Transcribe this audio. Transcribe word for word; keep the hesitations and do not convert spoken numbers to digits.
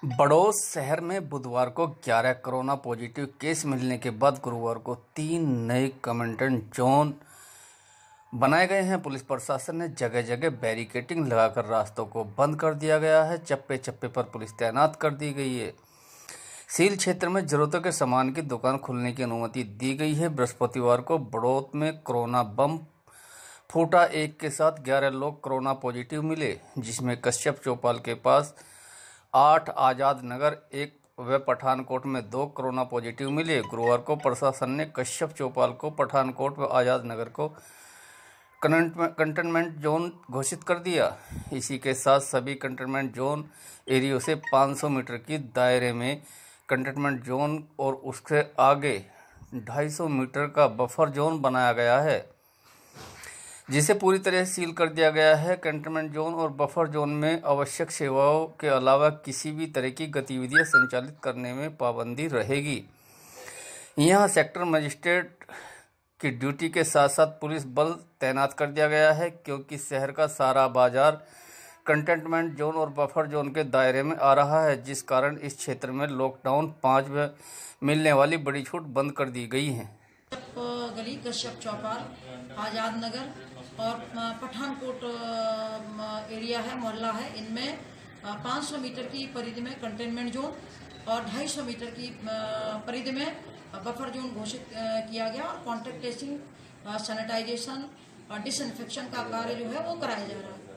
बड़ौद शहर में बुधवार को ग्यारह कोरोना पॉजिटिव केस मिलने के बाद गुरुवार को तीन नए कंटेनमेंट जोन बनाए गए हैं। पुलिस प्रशासन ने जगह जगह बैरिकेडिंग लगाकर रास्तों को बंद कर दिया गया है। चप्पे चप्पे पर पुलिस तैनात कर दी गई है। सील क्षेत्र में जरूरतों के सामान की दुकान खुलने की अनुमति दी गई है। बृहस्पतिवार को बड़ौद में कोरोना बम फूटा। एक के साथ ग्यारह लोग कोरोना पॉजिटिव मिले, जिसमें कश्यप चौपाल के पास आठ, आज़ाद नगर एक व पठानकोट में दो कोरोना पॉजिटिव मिले। गुरुवार को प्रशासन ने कश्यप चौपाल को, पठानकोट व आज़ाद नगर को कंटेनमेंट जोन घोषित कर दिया। इसी के साथ सभी कंटेनमेंट जोन एरियो से पाँच सौ मीटर की दायरे में कंटेनमेंट जोन और उसके आगे ढाई सौ मीटर का बफर जोन बनाया गया है, जिसे पूरी तरह से सील कर दिया गया है। कंटेनमेंट जोन और बफर जोन में आवश्यक सेवाओं के अलावा किसी भी तरह की गतिविधियां संचालित करने में पाबंदी रहेगी। यहां सेक्टर मजिस्ट्रेट की ड्यूटी के साथ साथ पुलिस बल तैनात कर दिया गया है, क्योंकि शहर का सारा बाजार कंटेनमेंट जोन और बफर जोन के दायरे में आ रहा है, जिस कारण इस क्षेत्र में लॉकडाउन पाँच में मिलने वाली बड़ी छूट बंद कर दी गई है। गली, कश्यप चौपाल, आज़ाद नगर और पठानकोट एरिया है, मोहल्ला है, इनमें पाँच सौ मीटर की परिधि में कंटेनमेंट जोन और ढाई सौ मीटर की परिधि में बफर जोन घोषित किया गया और कॉन्टैक्ट ट्रेसिंग, सैनिटाइजेशन और डिसइंफेक्शन का कार्य जो है वो कराया जा रहा है।